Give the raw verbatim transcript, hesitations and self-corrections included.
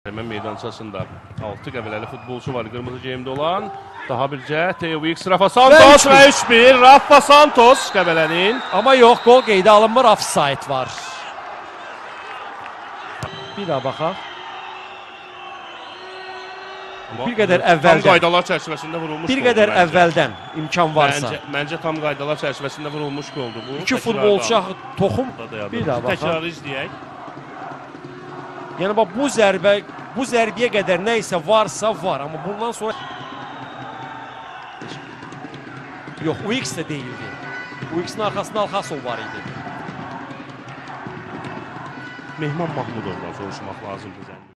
Hemen meydançasında altı Qəbələli futbolçu var qırmızı geyimdə olan. Daha bir cəhət Theo Weeks, Rafa Santos və üç bir. Rafa Santos Qəbələnin. Amma yox, qol qeydə alınmır, offside var. Bir daha baxaq. Bir qədər əvvəldən. Tam qaydalar çərçivəsində vurulmuş Bir qədər məncə. əvvəldən imkan varsa. Məncə, məncə tam qaydalar çərçivəsində vurulmuş qoldu bu. İki futbolçu toxum. Bir daha baxaq. Təkrarı izləyək. Yəni bax bu zərbə, bu zərbiyə qədər nə isə varsa var, amma bundan sonra yox, Weeks də deyildi. Weeksin arxasında Alxasov var idi. Mehman Mahmudovdan soruşmaq lazımdır.